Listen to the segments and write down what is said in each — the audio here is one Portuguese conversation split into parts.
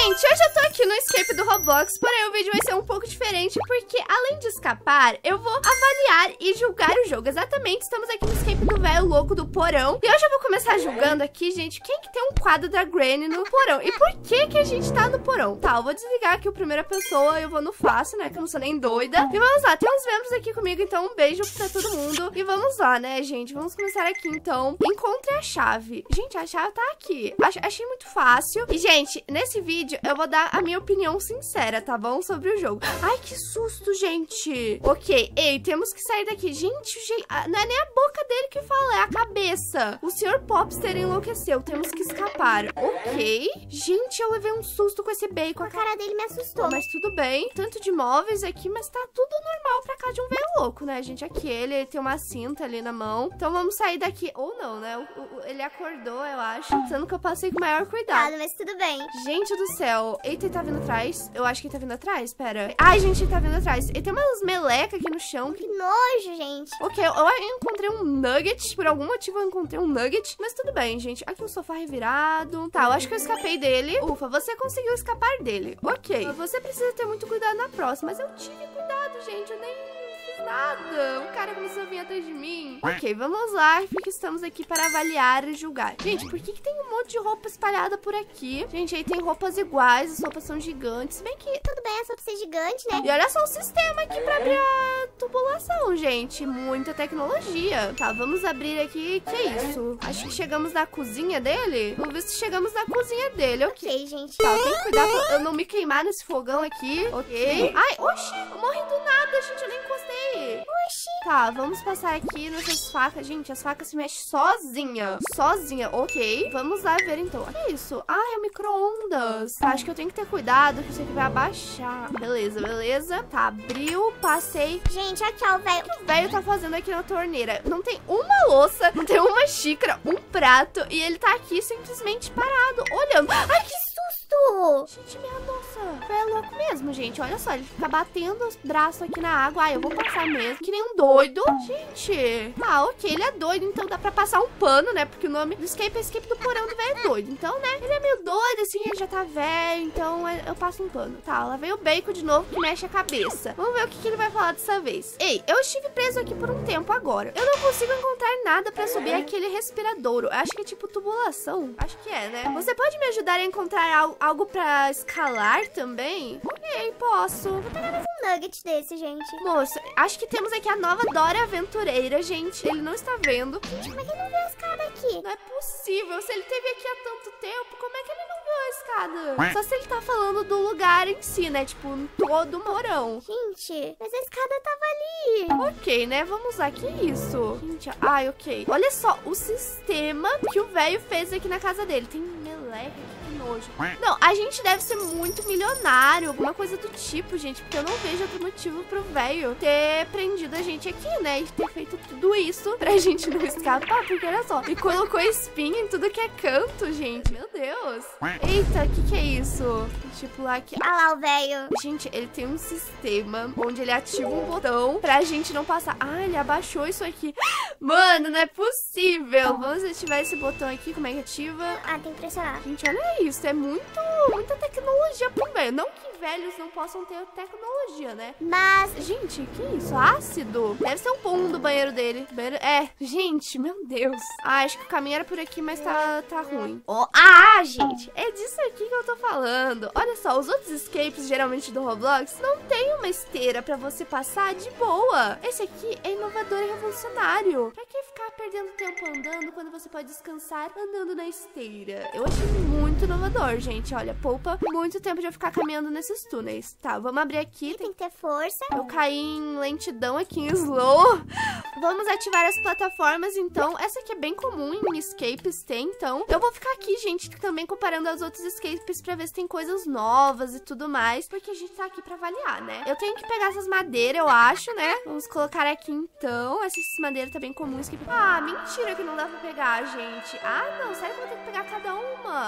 Gente, hoje eu tô aqui no escape do Roblox, porém o vídeo vai ser um pouco diferente, porque além de escapar, eu vou avaliar e julgar o jogo. Exatamente, estamos aqui no escape do velho louco do porão. E hoje eu vou começar julgando aqui, gente, quem que tem um quadro da Granny no porão. E por que que a gente tá no porão? Tá, eu vou desligar aqui o primeira pessoa, eu vou no fácil, né, que eu não sou nem doida. E vamos lá, tem uns membros aqui comigo, então um beijo pra todo mundo. E vamos lá, né, gente, vamos começar aqui, então. Encontre a chave. Gente, a chave tá aqui. Achei muito fácil. E, gente, nesse vídeo eu vou dar a minha opinião sincera, tá bom? Sobre o jogo. Ai, que susto, gente. Ok, ei, temos que sair daqui. Gente, não é nem a boca dele que fala, é a cabeça. O Sr. Popster enlouqueceu, temos que escapar. Ok. Gente, eu levei um susto com esse bacon. A cara dele me assustou. Mas tudo bem. Tanto de móveis aqui, mas tá tudo normal pra cá de um velho louco, né, gente? Aqui ele tem uma cinta ali na mão. Então vamos sair daqui. Ou não, né? Ele acordou, eu acho. Sendo que eu passei com o maior cuidado. Mas tudo bem. Gente do céu. Eita, ele tá vindo atrás? Eu acho que ele tá vindo atrás. Pera. Ai, gente, ele tá vindo atrás. Ele tem umas melecas aqui no chão. Que nojo, gente. Ok, eu encontrei um nugget. Por algum motivo eu encontrei um nugget. Mas tudo bem, gente. Aqui um sofá revirado. Tá, eu acho que eu escapei dele. Ufa, você conseguiu escapar dele. Ok. Você precisa ter muito cuidado na próxima. Mas eu tive cuidado, gente. Eu nem fiz nada. O cara começou a vir atrás de mim. Ok, vamos lá. Porque estamos aqui para avaliar e julgar. Gente, por que tem um monte de roupa espalhada por aqui? Gente, aí tem roupas iguais. As roupas são gigantes. Se bem que... Tudo bem, é só pra ser gigante, né? E olha só o sistema aqui pra abrir a tubulação, gente. Muita tecnologia. Tá, vamos abrir aqui. Que é isso? Acho que chegamos na cozinha dele. Vamos ver se chegamos na cozinha dele. Ok, gente. Tá, tem que cuidar pra eu não me queimar nesse fogão aqui. Ok. Ai, oxi, eu morri do nada, gente. Eu nem encostei. Oxi. Tá, vamos passar aqui nessas facas. Gente, as facas se mexem sozinha. Sozinha, ok. Vamos lá ver, então. Olha isso. Ah, é um micro-ondas. Tá, acho que eu tenho que ter cuidado, que isso aqui vai abaixar. Beleza, beleza. Tá, abriu, passei. Gente, aqui, ó, o velho. O que o velho tá fazendo aqui na torneira? Não tem uma louça, não tem uma xícara, um prato. E ele tá aqui simplesmente parado, olhando. Ai, que susto! Gente, minha nossa. É louco mesmo, gente. Olha só, ele fica batendo os braços aqui na água. Ai, eu vou passar mesmo. Que nem um doido. Gente. Tá, ok. Ele é doido, então dá pra passar um pano, né? Porque o nome do escape é escape do porão do velho doido. Então, né? Ele é meio doido, assim. Ele já tá velho. Então, eu passo um pano. Tá, lá vem o bacon de novo que mexe a cabeça. Vamos ver o que ele vai falar dessa vez. Ei, eu estive preso aqui por um tempo agora. Eu não consigo encontrar nada pra subir aquele respiradouro. Eu acho que é tipo tubulação. Acho que é, né? Você pode me ajudar a encontrar algo pra escalar também? Ok, posso. Vou pegar mais um nugget desse, gente. Moça, acho que temos aqui a nova Dora Aventureira, gente. Ele não está vendo. Gente, como é que ele não viu a escada aqui? Não é possível. Se ele esteve aqui há tanto tempo, como é que ele não viu a escada? Só se ele tá falando do lugar em si, né? Tipo, todo o morão. Gente, mas a escada tava ali. Ok, né? Vamos lá. Que isso? Gente, ai, ok. Olha só o sistema que o velho fez aqui na casa dele. Tem meleca aqui. Nojo. Não, a gente deve ser muito milionário, alguma coisa do tipo, gente, porque eu não vejo outro motivo pro velho ter prendido a gente aqui, né, e ter feito tudo isso pra gente não escapar, porque olha só, e colocou espinha em tudo que é canto, gente, meu Deus. Eita, o que é isso? Tipo lá aqui. Olha lá o velho. Gente, ele tem um sistema onde ele ativa um botão pra gente não passar. Ah, ele abaixou isso aqui. Mano, não é possível. Vamos ativar esse botão aqui, como é que ativa? Ah, tem que pressionar. Gente, olha isso, é muita tecnologia pro velho. Não que velhos não possam ter tecnologia, né? Mas, gente, que isso? Ácido? Deve ser um pum do banheiro dele. Gente, meu Deus. Ah, acho que o caminho era por aqui, mas tá ruim. Gente, é disso aqui que eu tô falando. Olha só, os outros escapes, geralmente do Roblox, não tem uma esteira pra você passar de boa. Esse aqui é inovador e revolucionário. Pra que ficar perdendo tempo andando quando você pode descansar andando na esteira? Eu achei muito inovador, gente. Olha, poupa muito tempo de eu ficar caminhando nesses túneis. Tá, vamos abrir aqui. Tem que ter força. Eu caí em lentidão aqui, em slow. Vamos ativar as plataformas, então. Essa aqui é bem comum em escapes, tem, então. Eu vou ficar aqui, gente, também comparando aos outros escapes pra ver se tem coisas novas e tudo mais, porque a gente tá aqui pra avaliar, né? Eu tenho que pegar essas madeiras, eu acho, né? Vamos colocar aqui, então. Essas madeiras tá bem comuns. Ah, mentira que não dá pra pegar, gente. Ah, não, sério que eu vou ter que pegar cada uma? Nossa,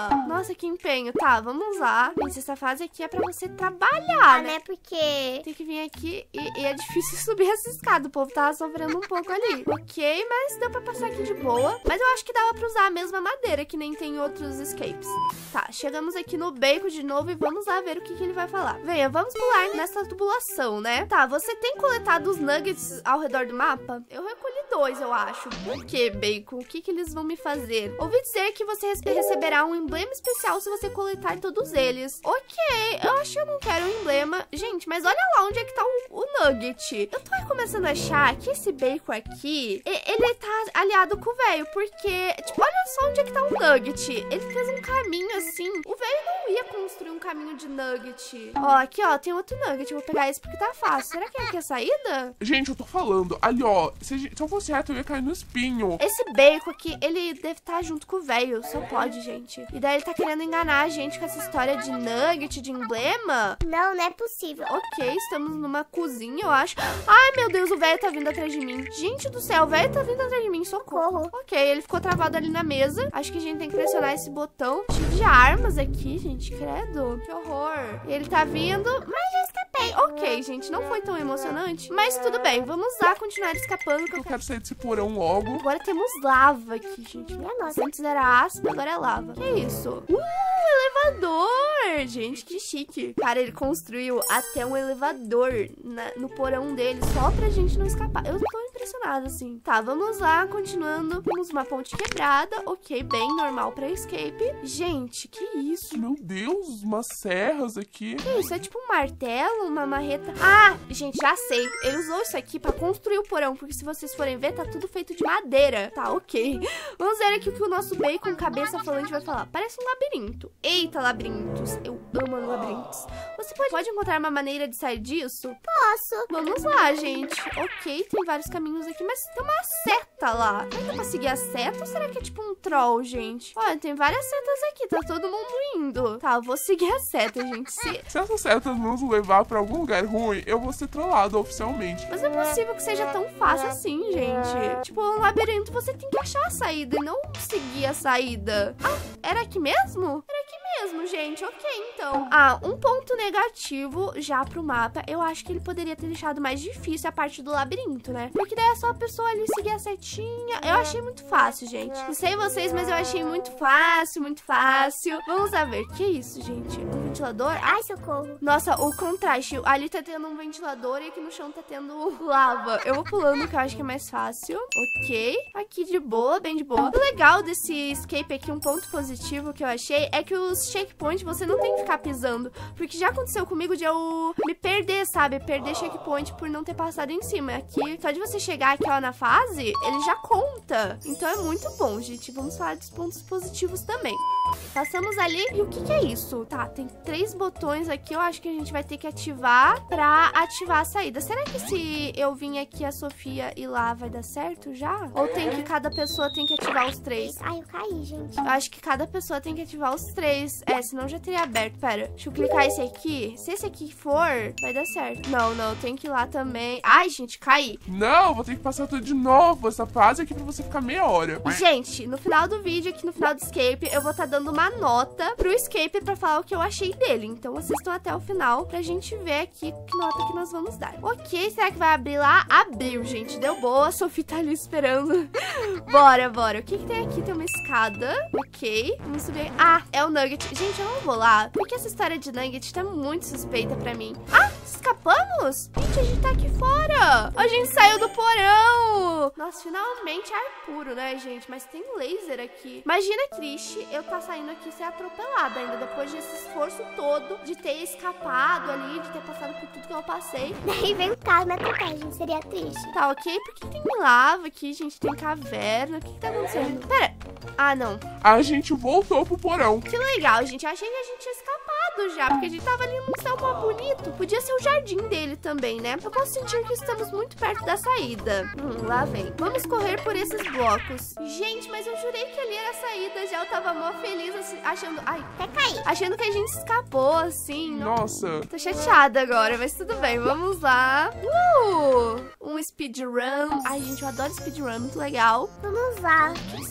Nossa, que empenho. Tá, vamos lá. Gente, essa fase aqui é pra você trabalhar, né? Né? Porque... Tem que vir aqui e é difícil subir essa escada. O povo tava sofrendo um pouco ali. Ok, mas deu pra passar aqui de boa. Mas eu acho que dava pra usar a mesma madeira, que nem tem em outros escapes. Tá, chegamos aqui no Bacon de novo e vamos lá ver o que ele vai falar. Venha, vamos pular nessa tubulação, né? Tá, você tem coletado os nuggets ao redor do mapa? Eu recolhi 2, eu acho. Por que, Bacon? O que eles vão me fazer? Ouvi dizer que você receberá um emblema especial se você coletar todos eles. Ok, eu acho que eu não quero um emblema. Gente, mas olha lá onde é que tá o nugget. Eu tô começando a achar que esse Bacon aqui, ele tá aliado com o velho, porque, tipo, olha só onde é que tá o nugget. Ele fez um caminho assim. O velho não ia construir um caminho de nugget. Ó, aqui, ó, tem outro nugget. Eu vou pegar esse porque tá fácil. Será que é aqui a saída? Gente, eu tô falando. Ali, ó. Se eu fosse reto, eu ia cair no espinho. Esse Bacon aqui, ele deve estar junto com o velho. Só pode, gente. E daí ele tá querendo enganar a gente com essa história de nugget, de emblema. Não, não é possível. Ok, estamos numa cozinha, eu acho. Ai, meu Deus, o velho tá vindo atrás de mim. Gente do céu, o velho tá vindo atrás de mim. Socorro. Ok, ele ficou travado ali na mesa. Acho que a gente tem que pressionar esse botão. Cheio de armas aqui, gente. Credo. Que horror. Ele tá vindo, mas já escapei. Ok, gente, não foi tão emocionante. Mas tudo bem, vamos lá continuar escapando. Eu quero sair desse porão logo. Agora temos lava aqui, gente. Minha nossa. Antes era ácido, agora é lava. Que isso? Elevador! Gente, que chique. Cara, ele construiu até um elevador no porão dele só pra gente não escapar. Eu tô impressionada, assim. Tá, vamos lá, continuando. Temos uma ponte quebrada. Ok, bem normal pra escape. Gente, que isso? Meu Deus, umas serras aqui. Que isso? É tipo um martelo, uma marreta? Ah, gente, já sei. Ele usou isso aqui pra construir o porão, porque se vocês forem ver, tá tudo feito de madeira. Tá, ok. Vamos ver aqui o que o nosso Bacon cabeça falante vai falar. Parece um labirinto. Eita, labirintos. Eu amo labirintos. Você pode encontrar uma maneira de sair disso? Posso. Vamos lá, gente. Ok, tem vários caminhos aqui, mas tem uma seta lá. Será que eu seguir a seta ou será que é tipo um troll, gente? Olha, tem várias setas aqui, tá todo mundo indo. Tá, eu vou seguir a seta, gente. Se essas setas nos levar pra algum lugar ruim, eu vou ser trollado oficialmente. Mas não é possível que seja tão fácil assim, gente. Tipo, um labirinto você tem que achar a saída e não seguir a saída. Ah, era aqui mesmo? Era aqui mesmo, gente. Ok, então. Ah, um ponto negativo já pro mapa. Eu acho que ele poderia ter deixado mais difícil a parte do labirinto, né? Porque daí é só a pessoa ali seguir a setinha. Eu achei muito fácil, gente. Não sei vocês, mas eu achei muito fácil, muito fácil. Vamos lá ver. Que isso, gente? Um ventilador? Ai, socorro. Nossa, o contraste. Ali tá tendo um ventilador e aqui no chão tá tendo lava. Eu vou pulando, que eu acho que é mais fácil. Ok. Aqui de boa, bem de boa. O legal desse escape aqui, um ponto positivo que eu achei, é que os checkpoints você não tem que ficar pisando. Porque já aconteceu comigo de eu me perder, sabe? Perder checkpoint por não ter passado em cima. Aqui, só de você chegar aqui, ó, na fase, ele já conta. Então é muito bom, gente. Vamos falar dos pontos positivos também. Passamos ali. E o que é isso? Tá, tem 3 botões aqui. Eu acho que a gente vai ter que ativar pra ativar a saída. Será que se eu vim aqui a Sofia e lá vai dar certo já? Ou tem que cada pessoa tem que ativar os 3? Ai, eu caí, gente. Eu acho que cada pessoa tem que ativar os 3. É, senão já teria aberto. Pera, deixa eu clicar esse aqui. Se esse aqui for, vai dar certo. Não, não, tem que ir lá também. Ai, gente, caí. Não, vou ter que passar tudo de novo. Essa fase aqui pra você ficar meia hora. Gente, no final do vídeo, aqui no final do escape, eu vou estar dando uma nota pro escape pra falar o que eu achei dele. Então assistam até o final pra gente ver aqui que nota que nós vamos dar. Ok, será que vai abrir lá? Abriu, gente. Deu boa. A Sofia tá ali esperando. Bora, bora. O que tem aqui? Tem uma escada. Ok. Vamos subir. Ah, é o nugget. Gente, eu não vou lá, porque essa história de nugget tá muito suspeita pra mim. Ah, escapamos? Gente, a gente tá aqui fora. A gente saiu do porão. Nossa, finalmente ar puro, né, gente? Mas tem laser aqui. Imagina, triste, eu tá saindo aqui e ser atropelada ainda, depois desse esforço todo de ter escapado ali, de ter passado por tudo que eu passei. Daí vem o carro na atropela, gente. Seria triste. Tá, ok? Por que tem lava aqui, gente? Tem caverna. O que tá acontecendo? Pera. Ah, não. A gente voltou pro porão. Que legal, gente. Eu achei que a gente tinha escapado já, porque a gente tava ali num céu mó bonito. Podia ser o jardim dele também, né? Eu posso sentir que estamos muito perto da saída. Lá vem. Vamos correr por esses blocos. Gente, mas eu jurei que ali era a saída já. Eu tava mó feliz, assim, achando... Ai, até caí. Achando que a gente escapou, assim. Nossa. Tô chateada agora, mas tudo bem. Vamos lá. Um speedrun. Ai, gente, eu adoro speedrun. Muito legal. Vamos lá. O que será que vai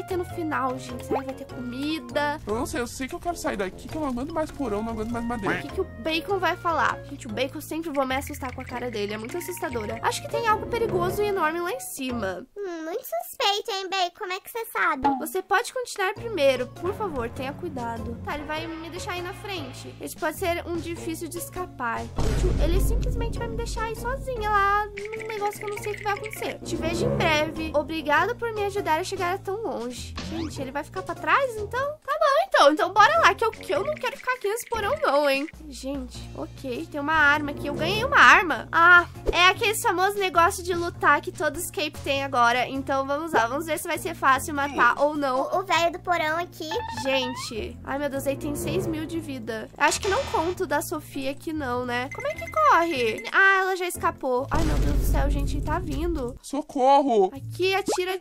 ter no final, gente? Será que vai ter comida? Eu não sei, eu sei que eu quero sair daqui, que eu não aguento mais porão, não aguento mais O madeira. que o Bacon vai falar? Gente, o Bacon sempre vou me assustar com a cara dele. É muito assustadora. Acho que tem algo perigoso e enorme lá em cima. Muito suspeito, hein, Bacon? Como é que você sabe? Você pode continuar primeiro. Por favor, tenha cuidado. Tá, ele vai me deixar aí na frente. Esse pode ser um difícil de escapar. Gente, ele simplesmente vai me deixar aí sozinha lá num negócio que eu não sei o que vai acontecer. Te vejo em breve. Obrigada por me ajudar a chegar tão longe. Gente, ele vai ficar pra trás, então? Tá bom, então bora lá, que eu não quero ficar aqui nesse porão não, hein? Gente, ok, tem uma arma aqui. Eu ganhei uma arma. Ah, é aquele famoso negócio de lutar que todo escape tem agora. Então vamos lá, vamos ver se vai ser fácil matar ou não. O velho do porão aqui. Gente, ai meu Deus, aí tem 6.000 de vida. Acho que não conto da Sofia aqui não, né? Como é que corre? Ah, ela já escapou. Ai meu Deus do céu, gente, tá vindo. Socorro! Aqui, atira.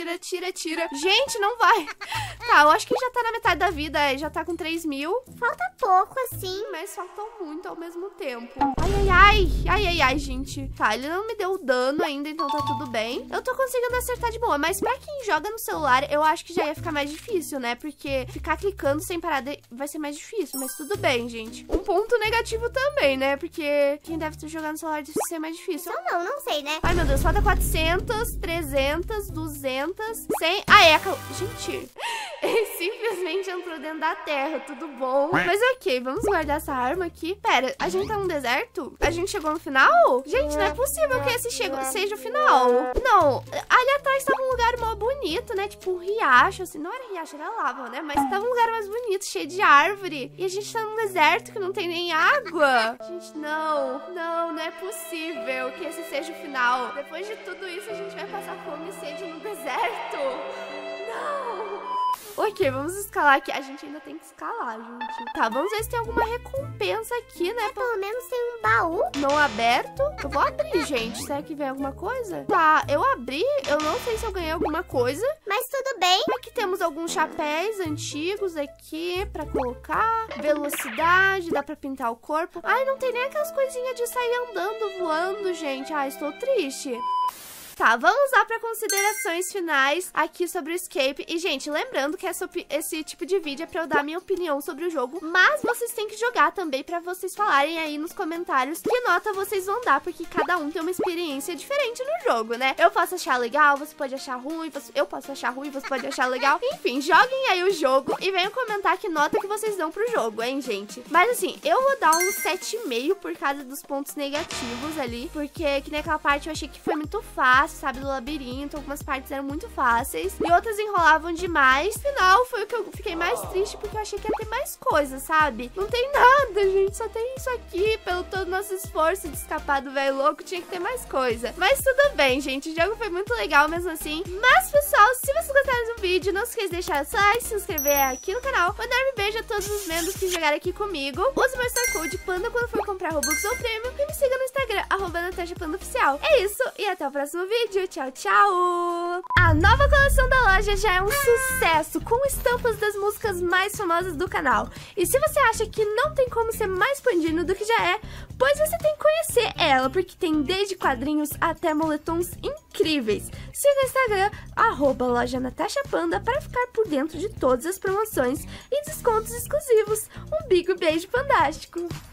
Gente, não vai. Tá, eu acho que já tá na metade da vida, já tá com 3.000. Falta pouco, assim. Mas faltam muito ao mesmo tempo. Ai, gente. Tá, ele não me deu dano ainda, então tá tudo bem. Eu tô conseguindo acertar de boa, mas pra quem joga no celular, eu acho que já ia ficar mais difícil, né? Porque ficar clicando sem parar vai ser mais difícil, mas tudo bem, gente. Um ponto negativo também, né? Porque quem deve jogar no celular deve ser mais difícil. Então não sei, né? Ai, meu Deus, falta 400, 300, 200, 100... Ah, é, gente... Ele simplesmente entrou dentro da terra, tudo bom. Mas ok, vamos guardar essa arma aqui. Pera, a gente tá num deserto? A gente chegou no final? Gente, não é possível que esse seja o final. Não, ali atrás tava um lugar mó bonito, né? Tipo um riacho, assim. Não era riacho, era lava, né? Mas tava um lugar mais bonito, cheio de árvore. E a gente tá num deserto que não tem nem água. Gente, não é possível que esse seja o final. Depois de tudo isso, a gente vai passar fome e sede no deserto. Não! Ok, vamos escalar aqui. A gente ainda tem que escalar, gente. Tá, vamos ver se tem alguma recompensa aqui, né? Pelo menos tem um baú. Não aberto. Eu vou abrir, gente. Será que vem alguma coisa? Tá, eu abri. Eu não sei se eu ganhei alguma coisa. Mas tudo bem. Aqui temos alguns chapéus antigos aqui pra colocar. Velocidade, dá pra pintar o corpo. Ai, não tem nem aquelas coisinhas de sair andando, voando, gente. Ai, estou triste. Tá, vamos lá para considerações finais aqui sobre o Escape. E, gente, lembrando que esse tipo de vídeo é pra eu dar minha opinião sobre o jogo, mas vocês têm que jogar também pra vocês falarem aí nos comentários que nota vocês vão dar, porque cada um tem uma experiência diferente no jogo, né? Eu posso achar legal, você pode achar ruim, eu posso achar ruim, você pode achar legal. Enfim, joguem aí o jogo e venham comentar que nota que vocês dão pro jogo, hein, gente? Mas, assim, eu vou dar um 7,5 por causa dos pontos negativos ali, porque que naquela parte eu achei que foi muito fácil, sabe, do labirinto, algumas partes eram muito fáceis e outras enrolavam demais. No final foi o que eu fiquei mais triste, porque eu achei que ia ter mais coisa, sabe? Não tem nada, gente, só tem isso aqui. Pelo todo nosso esforço de escapar do velho louco, tinha que ter mais coisa. Mas tudo bem, gente, o jogo foi muito legal mesmo assim. Mas, pessoal, se vocês gostaram do vídeo, não se esqueça de deixar o seu like, se inscrever aqui no canal, mandar um beijo a todos os membros que jogaram aqui comigo. Use meu Star Code Panda quando for comprar Robux ou Prêmio e me siga no Instagram, @NatashaPandaOficial. É isso, e até o próximo vídeo. Tchau, tchau! A nova coleção da loja já é um sucesso, com estampas das músicas mais famosas do canal. E se você acha que não tem como ser mais pandino do que já é, pois você tem que conhecer ela, porque tem desde quadrinhos até moletons incríveis. Siga o Instagram, @LojaNatashaPanda, para ficar por dentro de todas as promoções e descontos exclusivos. Um big beijo fantástico!